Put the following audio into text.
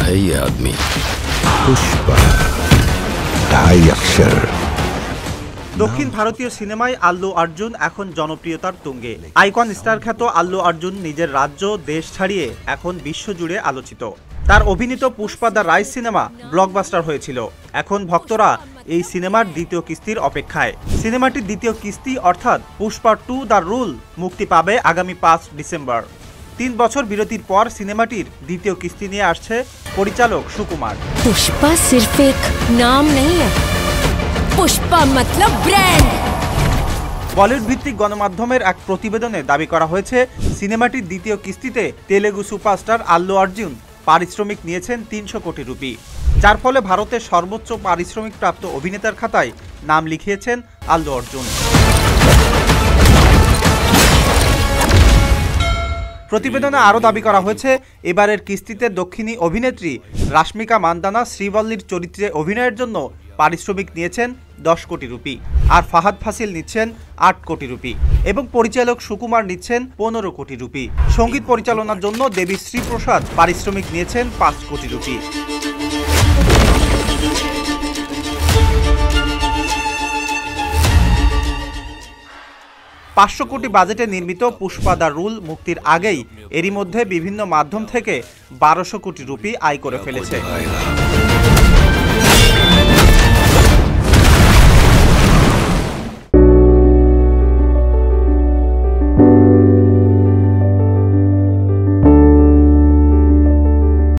है ये आदमी। पुष्पा 2.5 अक्षर। দক্ষিণ ভারতীয় সিনেমায় আল্লু অর্জুন এখন জনপ্রিয়তার তুঙ্গে। আইকন স্টার খ্যাত আল্লু অর্জুন নিজের রাজ্য দেশ ছাড়িয়ে এখন বিশ্বজুড়ে আলোচিত। তার অভিনীত Pushpa the rise cinema blockbuster হয়েছিল। এখন ভক্তরা এই সিনেমার দ্বিতীয় কিস্তির অপেক্ষায়। সিনেমাটির দ্বিতীয় কিস্তি অর্থাৎ পুষ্পা 2 দ্য রুল মুক্তি পাবে আগামী 5 ডিসেম্বর। 3 বছর বিরতির পর সিনেমাটির দ্বিতীয় কিস্তি নিয়ে আসছে পরিচালক সুকুমার। पुष्पा सिर्फ एक नाम नहीं है, पुष्पा मतलब ब्रांड। বলিউড ভিত্তিক গণমাধ্যমের এক প্রতিবেদনে দাবি করা হয়েছে সিনেমাটির দ্বিতীয় কিস্তিতে তেলেগু সুপারস্টার আল্লু অর্জুন পারিশ্রমিক নিয়েছেন 300 কোটি রুপি, যার ফলে ভারতের সর্বোচ্চ পারিশ্রমিক প্রাপ্ত অভিনেতার খাতায় নাম লিখিয়েছেন আল্লু অর্জুন। প্রতিবেদনে আরও দাবি করা হয়েছে এবারের কিস্তিতে দক্ষিণী অভিনেত্রী রাশমিকা মান্দানা শ্রীবল্লীর চরিত্রে অভিনয়ের জন্য পারিশ্রমিক নিয়েছেন 10 কোটি রুপি, আর ফাহাদ ফাসিল নিচ্ছেন 8 কোটি রুপি এবং পরিচালক সুকুমার নিচ্ছেন 15 কোটি রুপি। সঙ্গীত পরিচালনার জন্য দেবী শ্রীপ্রসাদ পারিশ্রমিক নিয়েছেন 5 কোটি রুপি। $500 কোটি বাজেটে নির্মিত পুষ্পা দ্য রুল মুক্তির আগেই এরই মধ্যে বিভিন্ন মাধ্যম থেকে 1200 কোটি রুপি আয় করে ফেলেছে।